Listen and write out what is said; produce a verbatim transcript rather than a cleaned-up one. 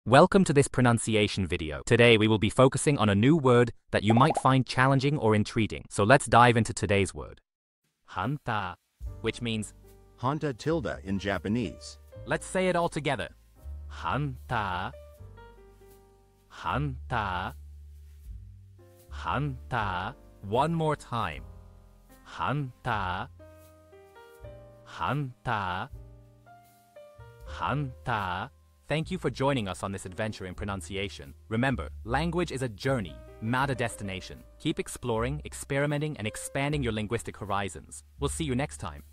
Welcome to this pronunciation video. Today we will be focusing on a new word that you might find challenging or intriguing. So let's dive into today's word. Hanta, which means Hanta tilde in Japanese. Let's say it all together. Hanta, Hanta, Hanta. One more time. Hanta, Hanta, Hanta. Thank you for joining us on this adventure in pronunciation. Remember, language is a journey, not a destination. Keep exploring, experimenting, and expanding your linguistic horizons. We'll see you next time.